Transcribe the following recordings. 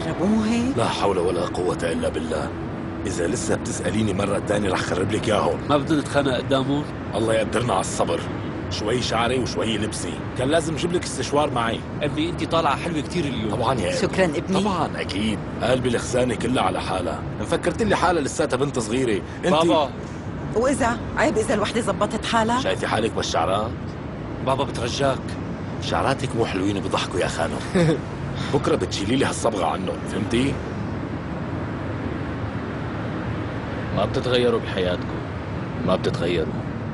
تهربوا مو هيك؟ لا حول ولا قوة إلا بالله. إذا لسه بتسأليني مرة تانية رح خرب لك إياهم. ما بدنا نتخانق قدامهم؟ الله يقدرنا على الصبر. شوي شعري وشوي لبسي، كان لازم اجيب لك استشوار معي. امي انت طالعه حلوه كثير اليوم. طبعا يا شكرا ابني. طبعا اكيد. قلبي الخزانه كلها على حالها، مفكرت لي حالها لساتها بنت صغيره. انت بابا، واذا عيب اذا الوحده زبطت حالها؟ شايفه حالك بالشعرات؟ بابا بترجاك، شعراتك مو حلوين بضحكوا يا خانم. بكره بتشيلي لي هالصبغه عنهم، فهمتي؟ ما بتتغيروا بحياتكم، ما بتتغيروا.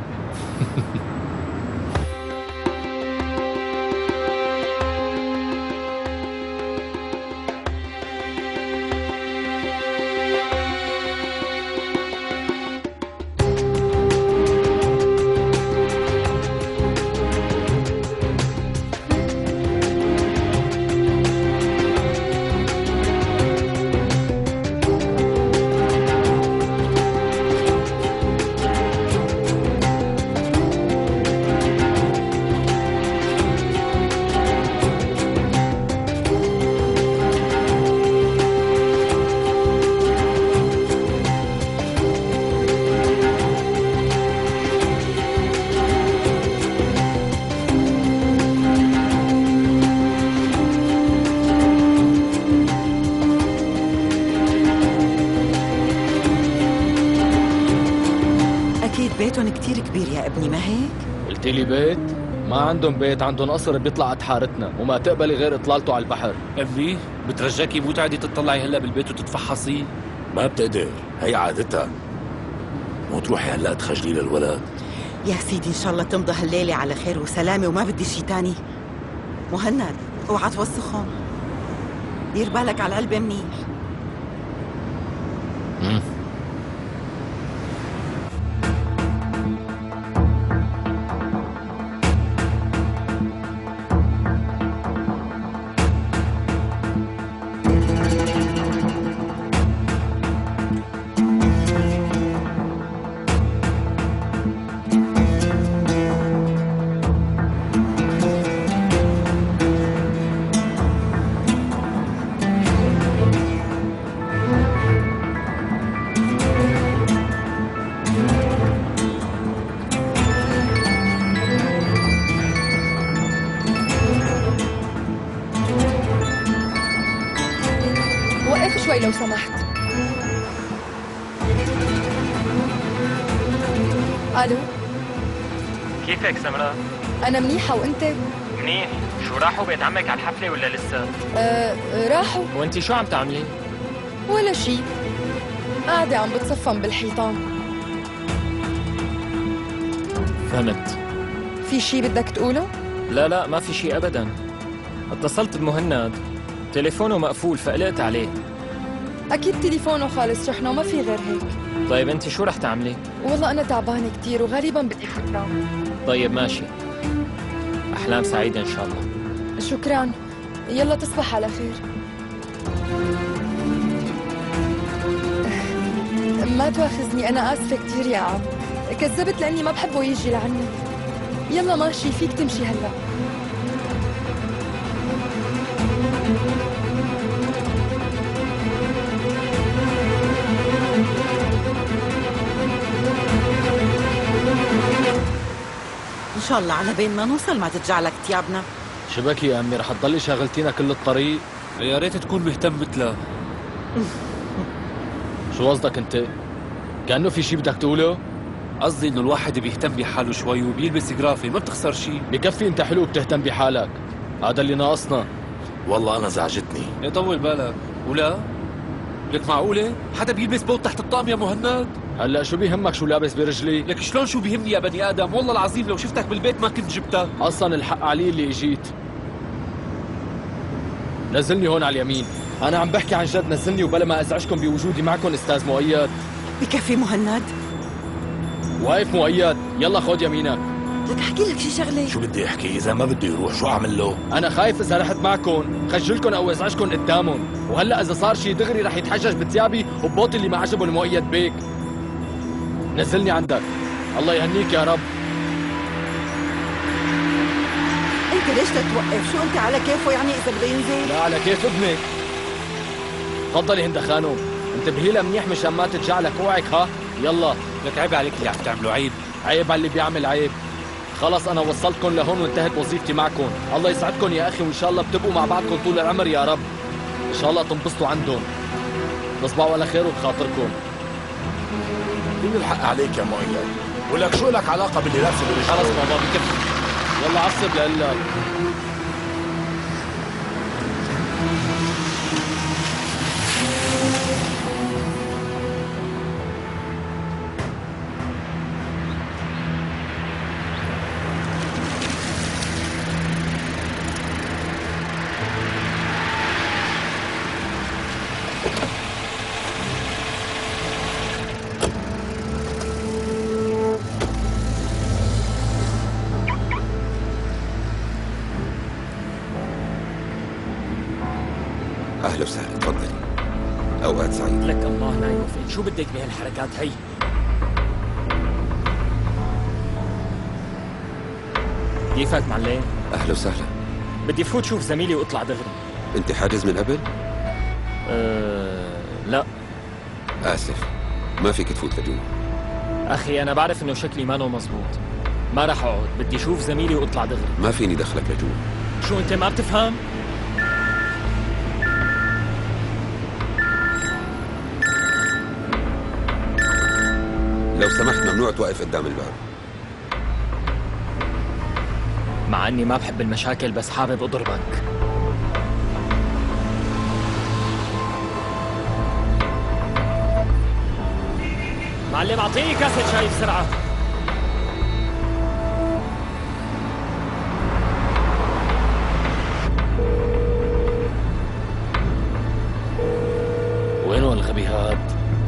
بيتهم كتير كبير يا ابني، ما هيك؟ قلت لي بيت؟ ما عندهم بيت، عندهم قصر بيطلع قد حارتنا وما تقبلي غير اطلالته على البحر. امي بترجاكي مو تعدي تطلعي هلا بالبيت وتتفحصي. ما بتقدر، هي عادتها. مو تروحي هلا تخجلي للولد. يا سيدي ان شاء الله تمضى هالليله على خير وسلامه وما بدي شي تاني. مهند اوعى توسخهم، دير بالك على العلبه منيح. شوي لو سمحت. الو، كيفك سمراء؟ انا منيحه وانت؟ منيح. شو راحوا بيت عمك على الحفله ولا لسه؟ راحوا. وانتي شو عم تعملي؟ ولا شي، قاعده عم بتصفن بالحيطان. فهمت. في شي بدك تقوله؟ لا ما في شي ابدا. اتصلت بمهند تليفونه مقفول فقلقت عليه. اكيد تليفونه خالص شحنه وما في غير هيك. طيب انت شو رح تعملي؟ والله انا تعبانه كثير وغالبا بدي انام. طيب ماشي، احلام سعيده ان شاء الله. شكرا، يلا تصبح على خير. ما تواخذني، انا اسفه كثير يا عم، كذبت لاني ما بحبه يجي لعندك. يلا ماشي، فيك تمشي هلا. ان شاء الله على بين ما نوصل ما تتجعلك ثيابنا. شبكي يا امي، رح تضلي شاغلتينا كل الطريق؟ يا ريت تكون مهتم مثلها. شو قصدك انت؟ كأنه في شي بدك تقوله؟ قصدي انه الواحد بيهتم بحاله شوي وبيلبس جرافي، ما بتخسر شيء. بكفي انت حلو بتهتم بحالك، هذا اللي ناقصنا. والله انا زعجتني. ايه طول بالك. ولا لك معقوله حدا بيلبس بوت تحت الطقم يا مهند؟ هلا شو بيهمك شو لابس برجلي؟ لك شلون شو بيهمني يا بني ادم؟ والله العظيم لو شفتك بالبيت ما كنت جبتك. اصلا الحق علي اللي اجيت. نزلني هون على اليمين، انا عم بحكي عن جد، نزلني وبلا ما ازعجكم بوجودي معكم استاذ مؤيد. بكفي مهند. واقف مؤيد، يلا خذ يمينك. لك احكي لك شي شغله. شو بدي احكي؟ اذا ما بده يروح شو اعمل له؟ انا خايف اذا رحت معكم خجلكم او ازعجكم قدامهم، وهلا اذا صار شي دغري رح يتحجج بثيابي وببوطي اللي ما عجبه المؤيد بيك. نزلني عندك، الله يهنيك يا رب. انت ليش تتوقف؟ شو انت على كيفه يعني اذا بده ينزل؟ لا على كيف ابنك. تفضلي هند خانم، انتبهي لها منيح مشان ما تتجعلك. اوعك ها. يلا. لك عيب عليك اللي عم تعمله، عيب. عيب على اللي بيعمل عيب. خلص انا وصلتكم لهون وانتهت وظيفتي معكم. الله يسعدكم يا اخي، وان شاء الله بتبقوا مع بعضكم طول العمر يا رب. ان شاء الله تنبسطوا عندهم. تصبحوا على خير وبخاطركم. مين الحق عليك يا مؤيد؟ ولك شو لك علاقه باللي لابسه برجله؟ خلص بابا بكفي. يلا عصب لقلك. أهلا وسهلا، تفضلي. أوقات سعيدة. لك الله لا يوفقك، شو بدك بهالحركات هي؟ كيفك معلم؟ أهلا وسهلا. بدي فوت شوف زميلي واطلع دغري. أنت حاجز من قبل؟ لا آسف، ما فيك تفوت لجوا. أخي أنا بعرف إنه شكلي مانو مزبوط، ما رح أقعد، بدي شوف زميلي واطلع دغري. ما فيني دخلك لجوا. شو أنت ما بتفهم؟ لو سمحت ممنوع توقف قدام الباب. مع إني ما بحب المشاكل بس حابب أضربك. معلم أعطيني كاسة شاي بسرعة. وين هو الغبي هاد؟